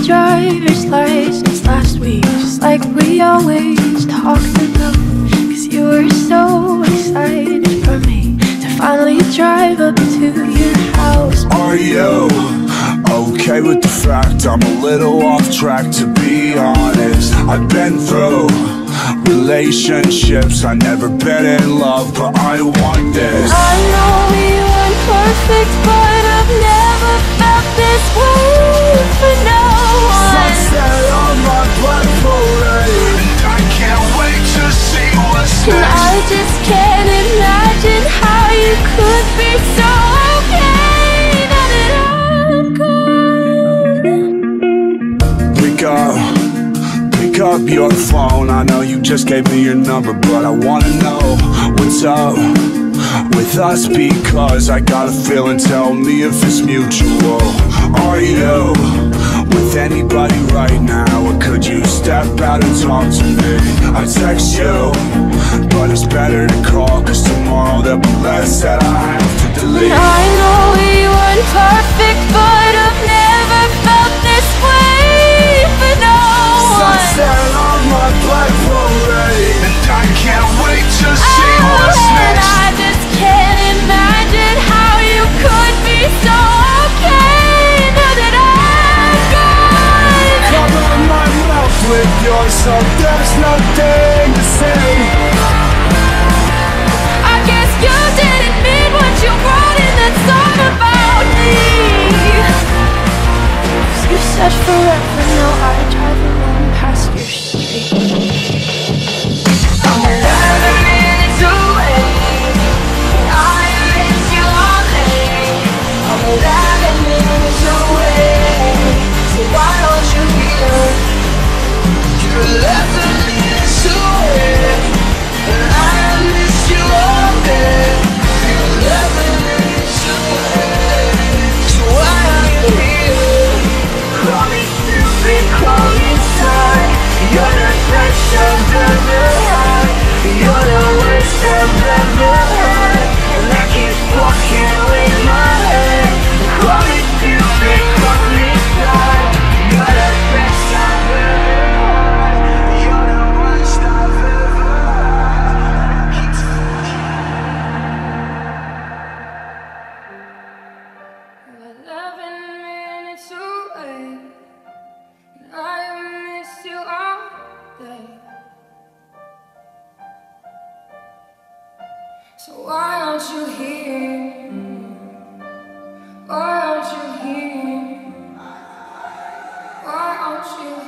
driver's license last week, just like we always talked about. Cause you were so excited for me to finally drive up to your house. Are you okay with the fact I'm a little off track, to be honest? I've been through relationships, I've never been in love, but I want this. I know we weren't perfect, but I've never felt this way for no one. Sunset on my blood parade, and I can't wait to see what's next. And I just can't imagine how you could be so okay now that I'm gone. Pick up your phone. I know you just gave me your number, but I wanna know what's up with us, because I got a feeling. Tell me if it's mutual. Are you with anybody right now, or could you step out and talk to me? I text you, but it's better to call, cause tomorrow there'll be less that I have to delete. I know we weren't perfect, but I've never felt this way for no one. Sunset on my blood parade, and I can't wait to see what's And next. I just can't imagine how you could be so okay now that I'm gone. Cover my mouth with yours, so there's nothing to say. I guess you didn't mean what you wrote in that song about me. You said forever, now I drive alone past your street. I'm 11 minutes away, and I miss you all day. I'm 11 minutes away, so why don't you hear? You're 11 minutes away, and I miss you all day. You're 11 minutes away, so why aren't you here? Call me stupid, call me tired. You're the best I've ever had. You're the worst I've ever had, and I keep walking with my head. Call me stupid, call me tired. You're the best I've ever had. You're the worst I've ever had. 11 minutes away, and I miss you all day. So why aren't you here? Why aren't you here? Why aren't you